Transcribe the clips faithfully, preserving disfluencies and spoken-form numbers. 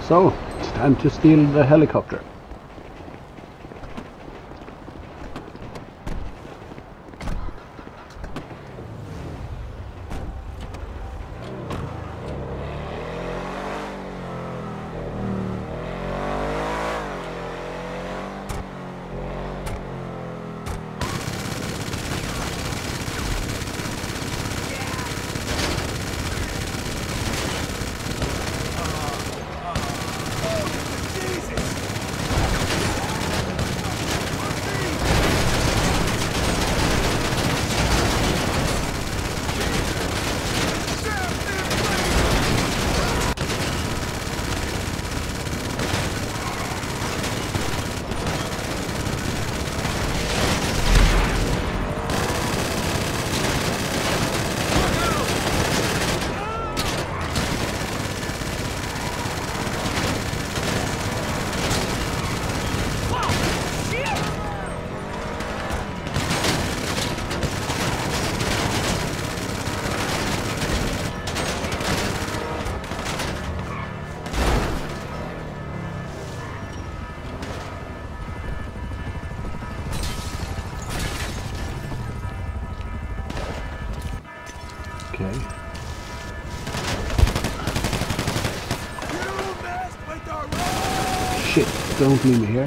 So, it's time to steal the helicopter. Okay. Shit, don't leave me here.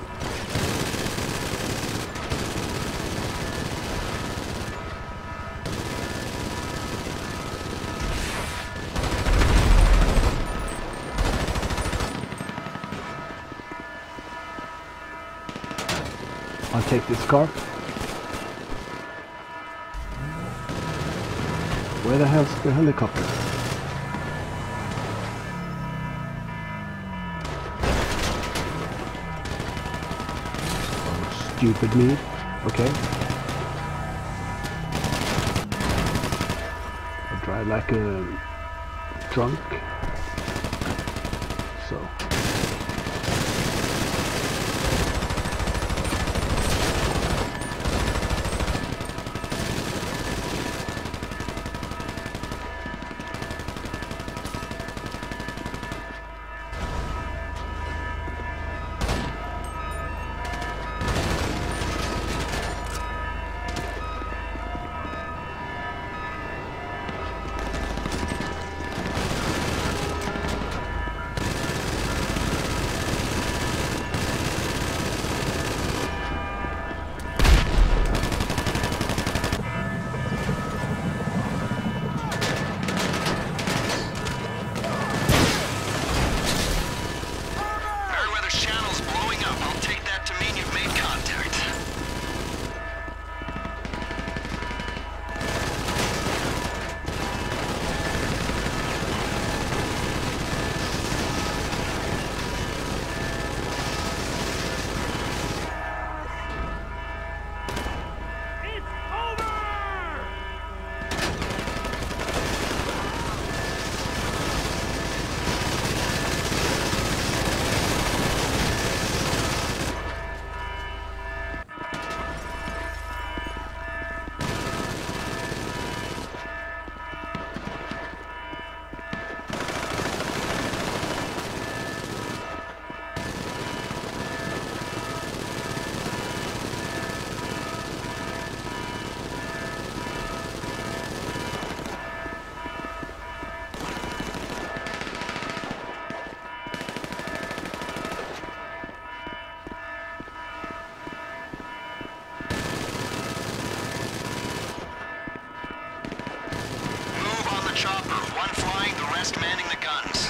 I'll take this car. Where the hell's the helicopter? Oh, stupid me. Okay. I drive like a drunk. So. Chopper, one flying, the rest manning the guns.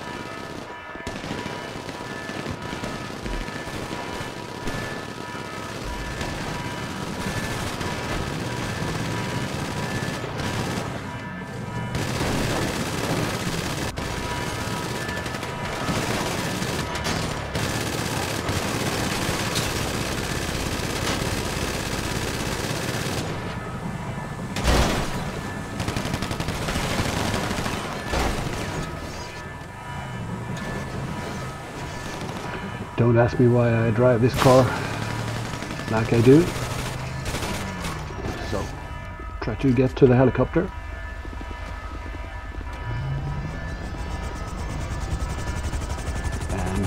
Don't ask me why I drive this car like I do. So, try to get to the helicopter.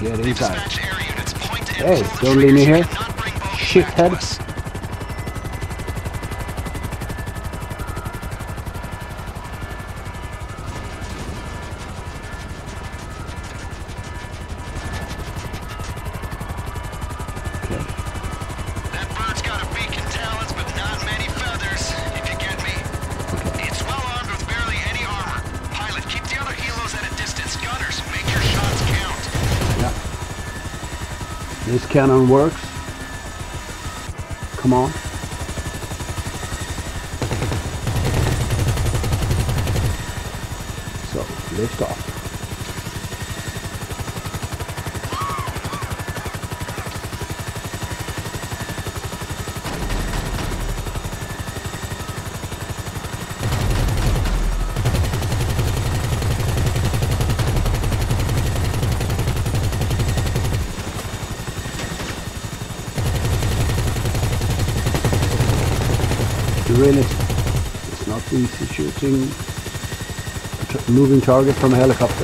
Get inside. Dispatch air units. Point and Hey, pull the don't leave me triggers. here. You cannot bring both Shithead. back to us. Okay. That bird's got a beak and talons, but not many feathers, if you get me. Okay. It's well armed with barely any armor. Pilot, keep the other helos at a distance. Gunners, make your shots count. Yeah. This cannon works. Come on. So, lift off. Really, it's not easy shooting a t moving target from a helicopter.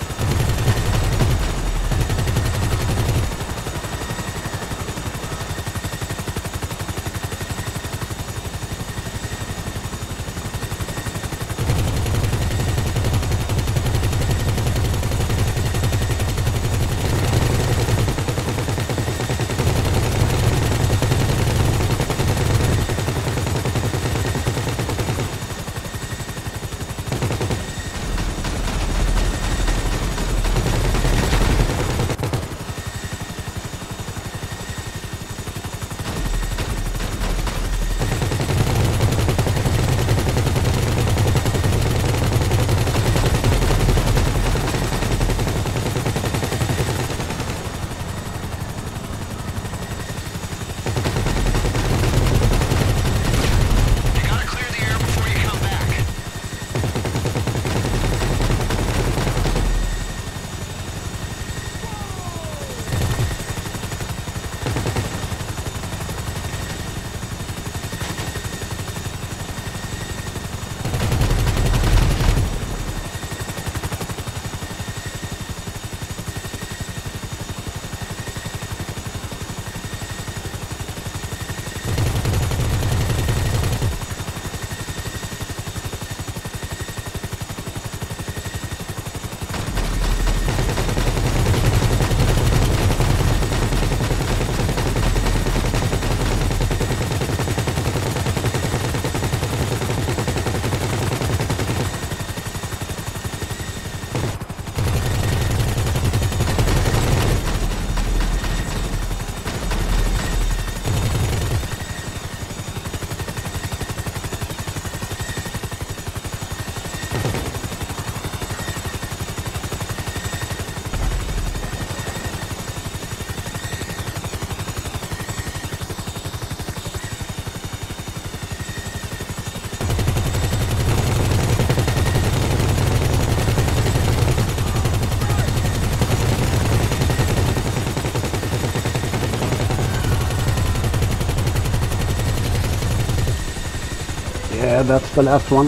Yeah, that's the last one.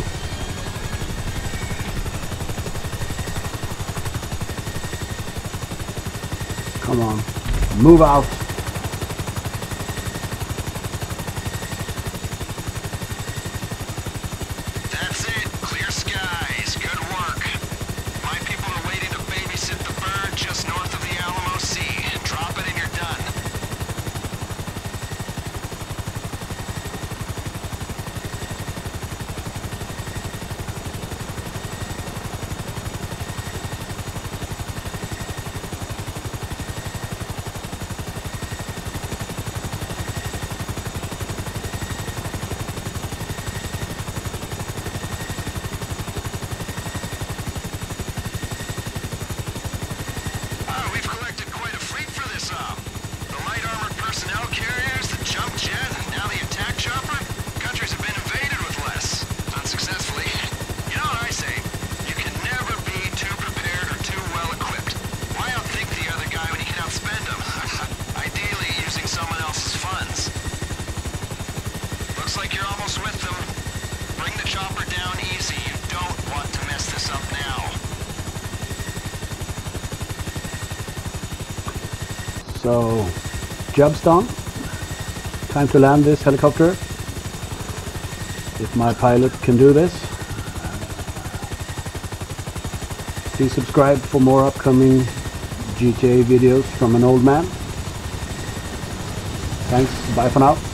Come on, move out. That's it. Clear skies. Good work. My people are waiting to babysit the bird just north of the Alamo Sea. Drop it and you're done. So, job's done. Time to land this helicopter. If my pilot can do this. Please subscribe for more upcoming G T A videos from an old man. Thanks, bye for now.